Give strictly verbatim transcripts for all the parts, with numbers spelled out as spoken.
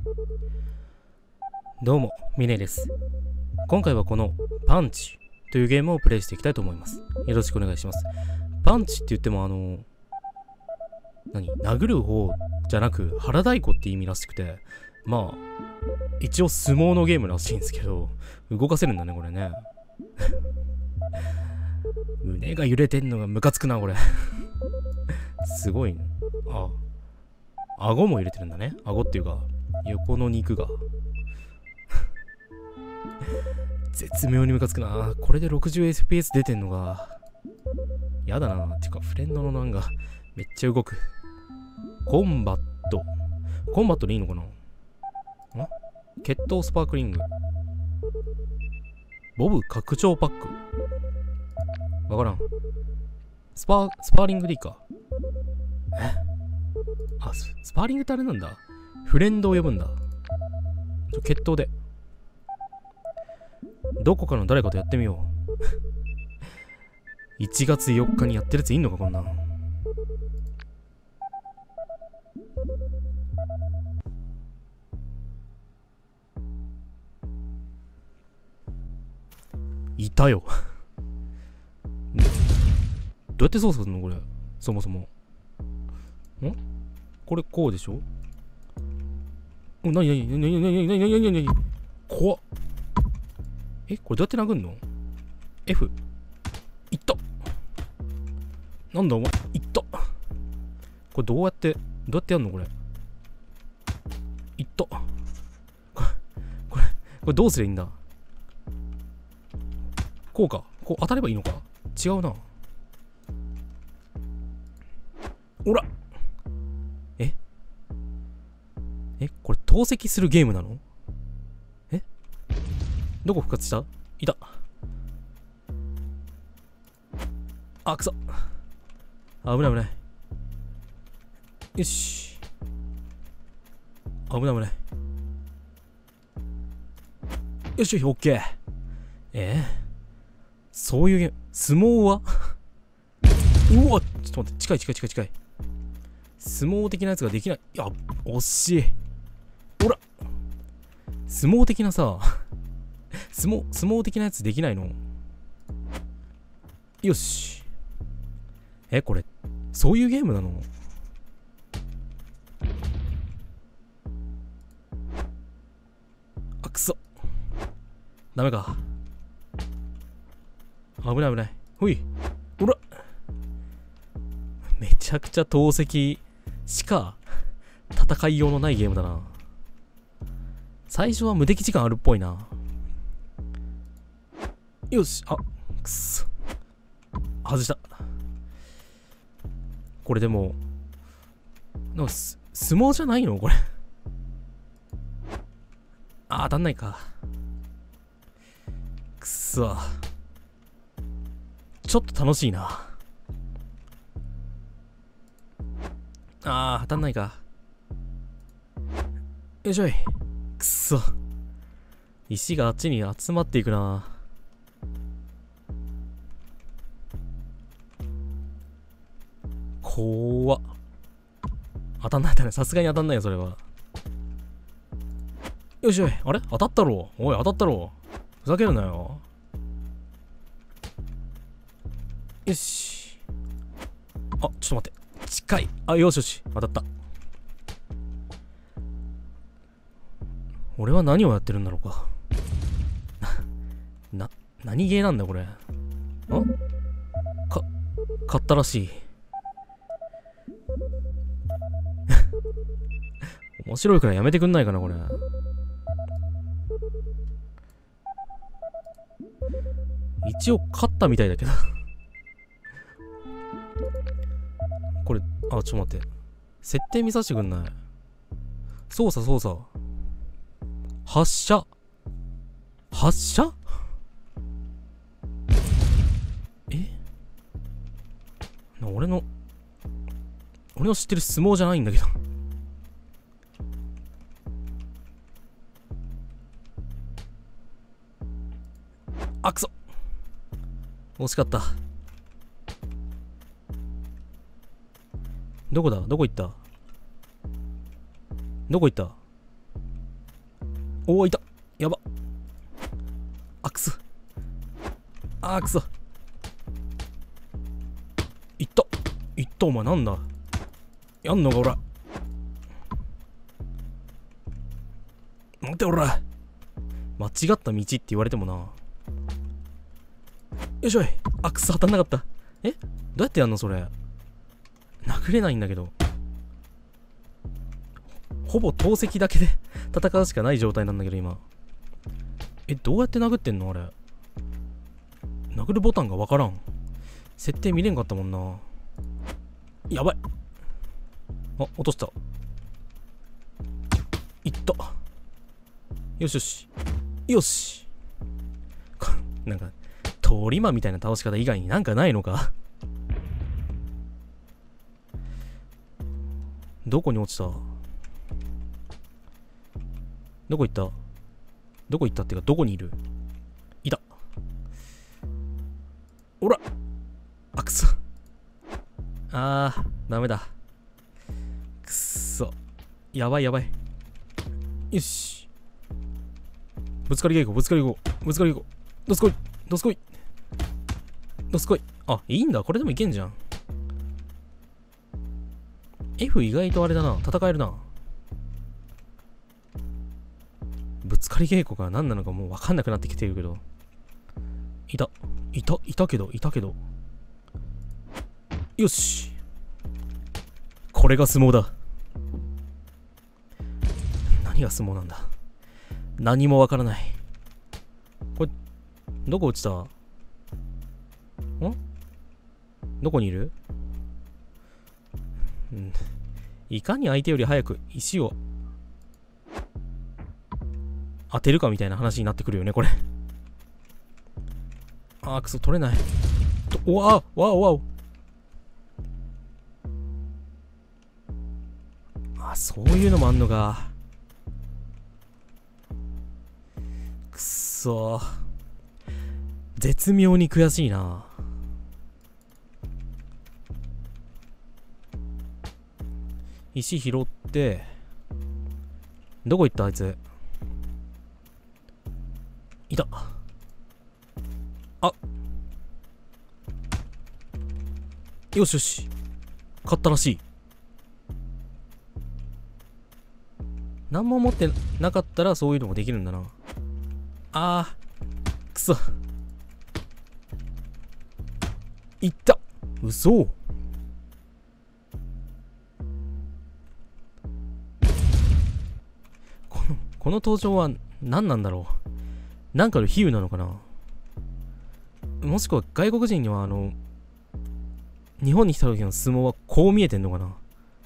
どうも、ミネです。今回はこのパンチというゲームをプレイしていきたいと思います。よろしくお願いします。パンチって言ってもあの、何殴る方じゃなく腹太鼓って意味らしくて、まあ、一応相撲のゲームらしいんですけど、動かせるんだね、これね。胸が揺れてんのがムカつくな、これ。すごいね。あ、顎も揺れてるんだね。顎っていうか、横の肉が。絶妙にムカつくな。これで ろくじゅうエフピーエス 出てんのが、やだな。てか、フレンドのなんか、めっちゃ動く。コンバット。コンバットでいいのかな？ん？決闘スパークリング。ボブ拡張パック。わからん。スパー、スパーリングでいいか。え？あ、ス、スパーリングってあれなんだ。フレンドを呼ぶんだ。ちょ、決闘で。どこかの誰かとやってみよう。いちがつよっかにやってるやついんのか、こんなん。いたよ。どうやって操作するのこれ。そもそも。んこれこうでしょ？お、なになになになになになになになになに怖っ。え、これどうやって殴んの？ F。いった。なんだお前。いった。これどうやって、どうやってやんのこれ。いった。これ、これ、これどうすりゃいいんだ？こうか。こう当たればいいのか？違うな。おら！え？え、これ投石するゲームなの？え？どこ復活した？いた。あ、くそ。危ない危ない。よし。危ない危ない。よしよし、オッケー。えー、そういうゲーム、相撲はうわ、ちょっと待って、近い近い近い近い。相撲的なやつができない。いや、惜しい。ほら。相撲的なさ、相撲、相撲的なやつできないの？よし。え、これ、そういうゲームなの？あ、くそ。ダメか。危ない危ない。ほい。ほら。めちゃくちゃ投石しか戦いようのないゲームだな。最初は無敵時間あるっぽいな。よし。あ、くそ。外した。これでも、なんかす相撲じゃないのこれ。あ、当たんないか。くそ。ちょっと楽しいな。あー、当たんないか。よいしょい。くそ。石があっちに集まっていくな。怖っ。当たんないだね。さすがに当たんないよ、それは。よいしょい。あれ当たったろ。おい、当たったろ。ふざけるなよ。よし。あ、ちょっと待って。近い。あ、よしよし。当たった。俺は何をやってるんだろうか。な、何ゲーなんだこれ。あ？か、買ったらしい。面白いからやめてくんないかな、これ。一応勝ったみたいだけど。これ、あ、ちょっと待って。設定見させてくんない？操作操作。発射。発射？え？俺の、俺の知ってる相撲じゃないんだけど。あ、くそ。惜しかった。どこだ？どこ行った？どこ行った？ おお、いた。やば。あ、くそ。あー、くそ。いった。いった、お前なんだ。やんのか、おら。待て、おら。間違った道って言われてもな。よいしょい。あ、くそ、当たんなかった。え、どうやってやんのそれ。殴れないんだけど。ほぼ投石だけで戦うしかない状態なんだけど今。え、どうやって殴ってんのあれ。殴るボタンがわからん。設定見れんかったもんな。やばい。あ、落とした。いった。よしよし。よし。なんか、通り魔みたいな倒し方以外になんかないのか。どこに落ちた？どこ行った？どこ行ったってか、どこにいる？いた。おら！あ、くそ。あー、ダメだ。くっそ。やばいやばい。よし。ぶつかり稽古、ぶつかり行こう。ぶつかり行こう。どすこい。どすこい。どすこい。あ、いいんだ。これでもいけんじゃん。F 意外とあれだな。戦えるな。ぶつかり稽古が何なのかもう分かんなくなってきてるけど。いた。いた、いたけど、いたけど。よし。これが相撲だ。何が相撲なんだ。何もわからない。これ、どこ落ちた？ん？どこにいる？うん。いかに相手より早く石を当てるかみたいな話になってくるよね、これ。あー、くそ、取れない。と、わあ、わおわお。あ、そういうのもあんのか。くっそー。絶妙に悔しいな。石拾って、どこ行ったあいつ。いた。あ、よしよし。勝ったらしい。何も持ってなかったらそういうのもできるんだな。あー、くそ。いった。嘘。この、この登場は何なんだろう。なんかの比喩なのかな。もしくは外国人にはあの、日本に来た時の相撲はこう見えてんのかな。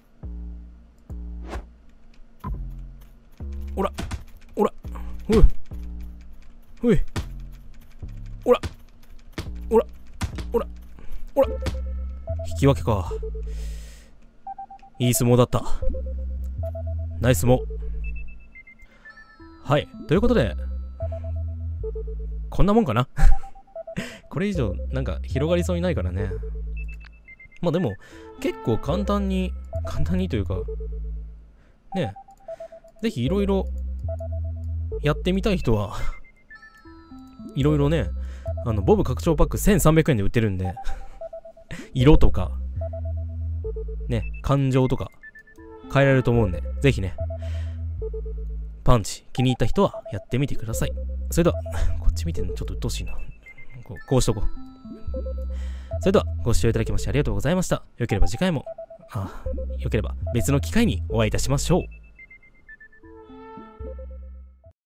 おら、おら、おい、おい、おら、おら、おら、おら、引き分けか。いい相撲だった。ナイス相撲。はい、ということで、こんなもんかな。これ以上なんか広がりそうにないからね。まあでも結構簡単に簡単にというかね、ぜひいろいろやってみたい人はいろいろね、あのボブ拡張パックせんさんびゃくえんで売ってるんで色とかね、感情とか変えられると思うんで、ぜひね、パンチ気に入った人はやってみてください。それではこっち見てるのちょっと鬱陶しいな。こう、こうしとこう。それではご視聴いただきましてありがとうございました。よければ次回も、あ、よければ別の機会にお会いいたしましょう。